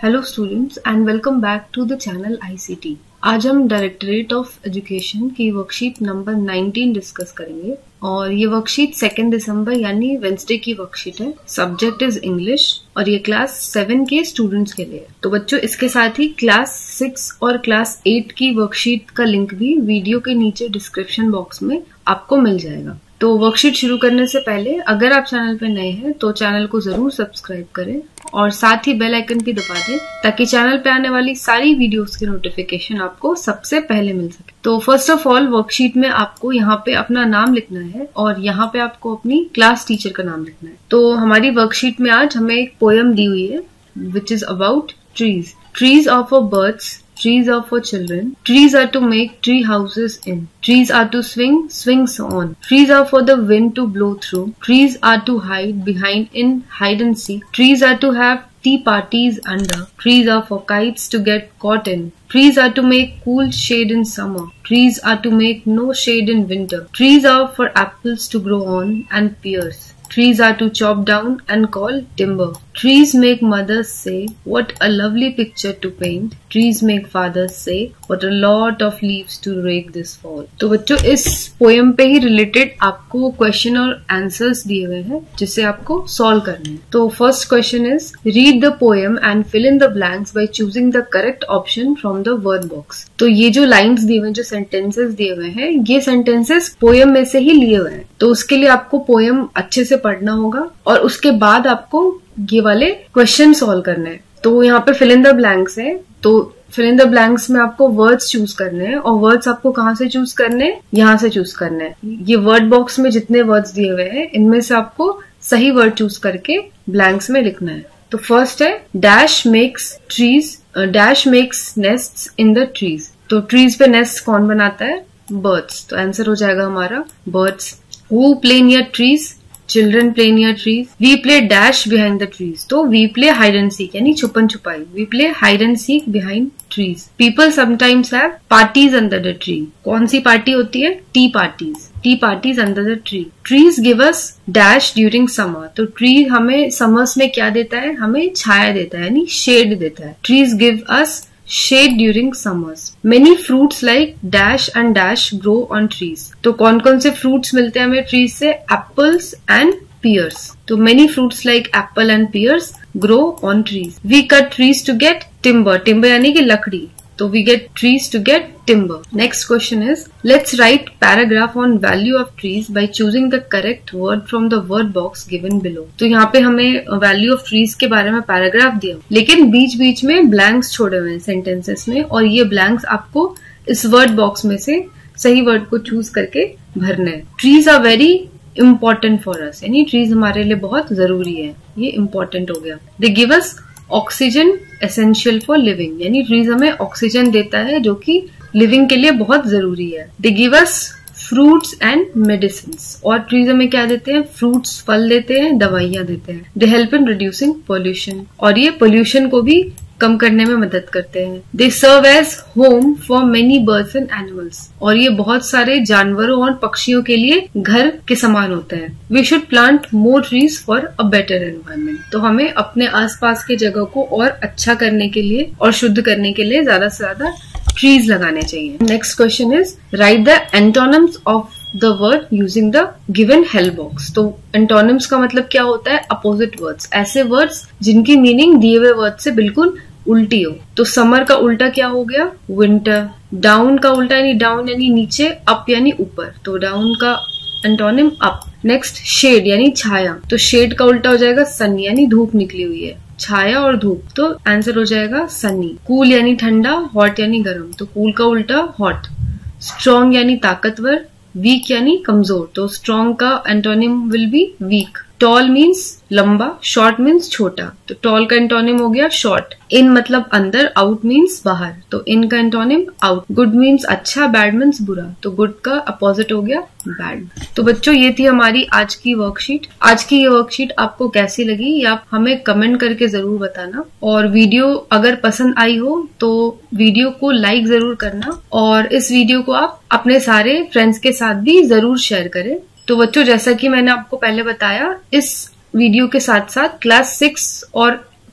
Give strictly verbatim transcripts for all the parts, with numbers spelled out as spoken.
Hello students and welcome back to the channel ICT. आज हम directorate of education की worksheet number nineteen discuss करेंगे और ये वर्कशीट सेकेंड दिसंबर यानी वेंसडे की वर्कशीट है। सब्जेक्ट इज इंग्लिश और ये क्लास सेवन के स्टूडेंट्स के लिए। तो बच्चों इसके साथ ही क्लास सिक्स और क्लास एट की वर्कशीट का लिंक भी वीडियो के नीचे डिस्क्रिप्शन बॉक्स में आपको मिल जाएगा। तो वर्कशीट शुरू करने से पहले अगर आप चैनल पे नए हैं तो चैनल को जरूर सब्सक्राइब करें और साथ ही बेल आइकन भी दबा दें ताकि चैनल पे आने वाली सारी वीडियोस की नोटिफिकेशन आपको सबसे पहले मिल सके। तो फर्स्ट ऑफ ऑल वर्कशीट में आपको यहाँ पे अपना नाम लिखना है और यहाँ पे आपको अपनी क्लास टीचर का नाम लिखना है। तो हमारी वर्कशीट में आज हमें एक पोएम दी हुई है which is about trees. Trees are for birds, trees are for children, trees are to make tree houses in, trees are to swing swings on, trees are for the wind to blow through, trees are to hide behind in hide and seek, trees are to have tea parties under, trees are for kites to get caught in, trees are to make cool shade in summer, trees are to make no shade in winter, trees are for apples to grow on and pears, trees are to chop down and call timber. Trees make mothers say, what a lovely picture to paint. Trees make fathers say, what a lot of leaves to rake this fall. तो बच्चों इस poem पे ही related आपको question और answers दिए हुए हैं जिसे आपको सॉल्व करना है। तो first question is read the poem and fill in the blanks by choosing the correct option from the word box. तो ये जो लाइन्स दिए हुए हैं, जो सेंटेंसेस दिए हुए हैं, ये सेंटेंसेस पोएम में से ही लिए हुए हैं। तो उसके लिए आपको पोएम अच्छे से पढ़ना होगा और उसके बाद आपको ये वाले क्वेश्चन सॉल्व करने हैं। तो यहाँ पे फिल इन द ब्लैंक्स है, तो फिल इन द ब्लैंक्स में आपको वर्ड्स चूज करने हैं और वर्ड्स आपको कहाँ से चूज करने हैं, यहाँ से चूज करने हैं। ये वर्ड बॉक्स में जितने वर्ड्स दिए हुए हैं इनमें से आपको सही वर्ड चूज करके ब्लैंक्स में लिखना है। तो फर्स्ट है dash makes trees, dash makes nests in the trees. तो ट्रीज पे नेस्ट कौन बनाता है? बर्ड्स। तो आंसर हो जाएगा हमारा birds. Who play near trees? Children play near trees. We play dash behind the trees. तो we play hide and seek यानी छुपन छुपाई। We play hide and seek behind trees. People sometimes have parties under the tree. कौन सी party होती है? Tea parties. Tea parties under the tree. Trees give us dash during summer. तो tree हमें summers में क्या देता है? हमें छाया देता है यानी shade देता है। Trees give us shade during summers. Many fruits like dash and dash grow on trees. तो कौन कौन से fruits मिलते हैं हमें trees से? Apples and pears. तो many fruits like apple and pears grow on trees. We cut trees to get timber. Timber यानी कि लकड़ी। तो we get trees to get timber. Next question is, let's write paragraph on value of trees by choosing the correct word from the word box given below. तो यहाँ पे हमें value of trees के बारे में पैराग्राफ दिया, लेकिन बीच बीच में ब्लैंक्स छोड़े हुए हैं सेंटेंसेस में और ये ब्लैंक्स आपको इस वर्ड बॉक्स में से सही वर्ड को चूज करके भरना है। Trees are very important for us यानी ट्रीज हमारे लिए बहुत जरूरी है, ये इम्पोर्टेंट हो गया। They give us oxygen essential for living यानी ट्रीज हमें ऑक्सीजन देता है जो कि लिविंग के लिए बहुत जरूरी है। They give us fruits and medicine और ट्रीज हमें क्या देते हैं? फ्रूट्स फल देते हैं, दवाइयां देते हैं। They help in reducing pollution और ये पोल्यूशन को भी कम करने में मदद करते हैं। They serve as home for many birds and animals और ये बहुत सारे जानवरों और पक्षियों के लिए घर के समान होते हैं। We should plant more trees for a better environment. तो हमें अपने आसपास के जगह को और अच्छा करने के लिए और शुद्ध करने के लिए ज्यादा से ज्यादा ट्रीज लगाने चाहिए। Next question is write the antonyms of the word using the given help box. तो एंटोनिम्स का मतलब क्या होता है? अपोजिट वर्ड्स, ऐसे वर्ड्स जिनकी मीनिंग दिए हुए वर्ड से बिल्कुल उल्टी हो। तो समर का उल्टा क्या हो गया? विंटर। डाउन का उल्टा यानी डाउन यानी नीचे, अप यानी ऊपर, तो डाउन का एंटोनिम अप। नेक्स्ट शेड यानी छाया, तो शेड का उल्टा हो जाएगा सन यानी धूप निकली हुई है, छाया और धूप, तो आंसर हो जाएगा सनी। कूल यानी ठंडा, हॉट यानी गर्म, तो कूल का उल्टा हॉट। स्ट्रॉन्ग यानी ताकतवर, वीक यानी कमजोर, तो स्ट्रॉन्ग का antonym will be weak. Tall means लंबा, शॉर्ट मीन्स छोटा, तो टॉल का एंटोनिम हो गया शॉर्ट। इन मतलब अंदर, आउट मीन्स बाहर, तो इन का एंटोनिम आउट। गुड मीन्स अच्छा, बैड मीन्स बुरा, तो गुड का अपोजिट हो गया बैड। तो बच्चों ये थी हमारी आज की वर्कशीट। आज की ये वर्कशीट आपको कैसी लगी ये आप हमें कमेंट करके जरूर बताना और वीडियो अगर पसंद आई हो तो वीडियो को लाइक जरूर करना और इस वीडियो को आप अपने सारे फ्रेंड्स के साथ भी जरूर शेयर करें। तो बच्चों जैसा कि मैंने आपको पहले बताया, इस वीडियो के साथ साथ क्लास सिक्स और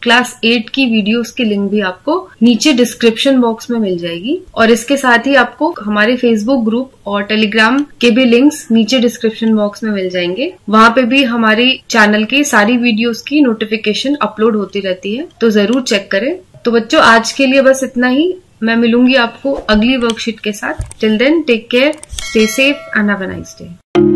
क्लास एट की वीडियोस की लिंक भी आपको नीचे डिस्क्रिप्शन बॉक्स में मिल जाएगी। और इसके साथ ही आपको हमारे फेसबुक ग्रुप और टेलीग्राम के भी लिंक्स नीचे डिस्क्रिप्शन बॉक्स में मिल जाएंगे। वहां पे भी हमारे चैनल की सारी वीडियोस की नोटिफिकेशन अपलोड होती रहती है, तो जरूर चेक करें। तो बच्चों आज के लिए बस इतना ही। मैं मिलूंगी आपको अगली वर्कशीट के साथ। Till then take care, stay safe and have a nice day.